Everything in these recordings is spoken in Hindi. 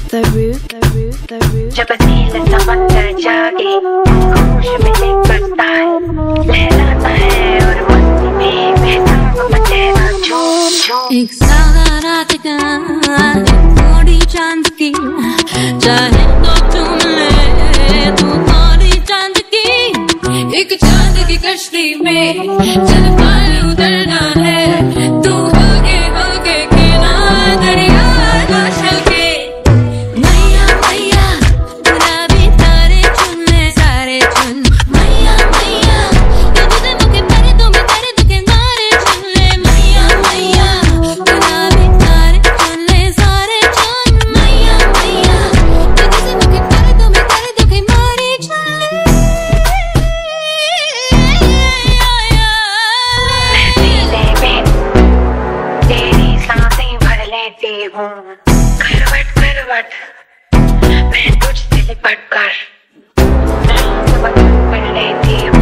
जब नील समंदर जागे होश में लेकर ताल लहराता है और मस्ती में बहता मचेगा झूम झूम। एक सादा रात का थोड़ी चांद की चाहे तो चूम ले तू थोड़ी चांद की। एक चांद की कश्ती में चल पार उतरना है तू होगे किनारा दरिया का चल के। मैया मैया गुलाबी तारे चुन ले सारे चुन। मैया मैया तुझे मुझे तेरे दुखे नारे चुन ले। मैया मैया गुलाबी तारे चुन ले सारे चुन। मैया मैया तुझे मुझे तेरे दुखे नारे चुन ले। तेरी सांसें भर लेती हूँ करवट करवट मैं तुझसे लिपट कर कर लेती हूँ।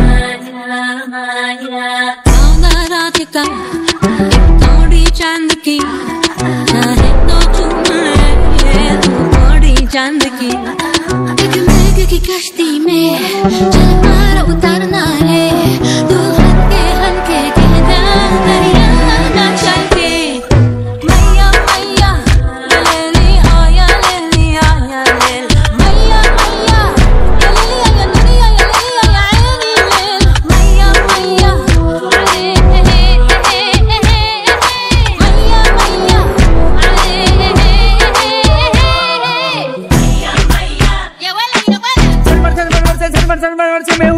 सादा रात का थोड़ी चांद की चाहे तो चुम ले तू थोड़ी चांद की। एक मेघ की कश्ती में चल पार उतरना है तू हल्के हल्के दरिया ना चल के। मैया मैया ले ली आया ले ली आया ले मैया मैया ले ली आया ले मैया मैया मैया मैया से